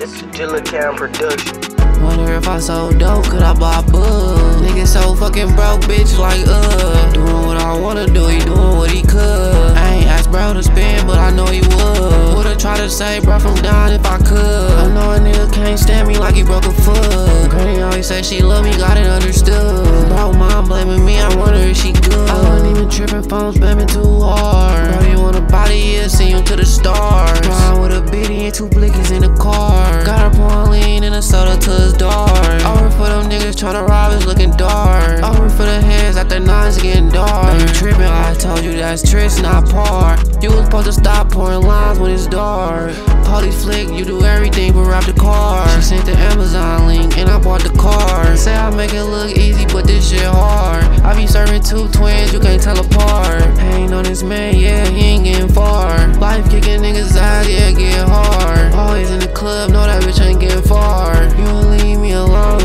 It's a Gillaspikelee production. Wonder if I sold dope, could I buy a bug? Nigga so fucking broke, bitch, like doing what I wanna do, he doing what he could. I ain't asked bro to spend, but I know he would. Would've tried to save bro from dying if I could. I know a nigga can't stand me like he broke a foot. Granny always say she love me, got it understood. Bro, mom blaming me, I wonder if she good. I wasn't even tripping, phone spamming too hard. Bro, you want a body, yeah, see him to the stars. Riding with a biddy and two blickies in the car. Got her pouring lean in a soda to his dark. Over for them niggas tryna rob us looking dark. Over for the heads after nines getting dark. Baby trippin', I told you that's tricks, not par. You was supposed to stop pouring lines when it's dark. Police flick, you do everything but wrap the car. She sent the Amazon link and I bought the car. Say I make it look easy, but this shit hard. I be serving two twins, you can't tell apart. Ain't on this man, yeah, he ain't getting far. Life kicking niggas ass, yeah, get hard. Always in the club, know that bitch ain't getting far. You don't leave me alone,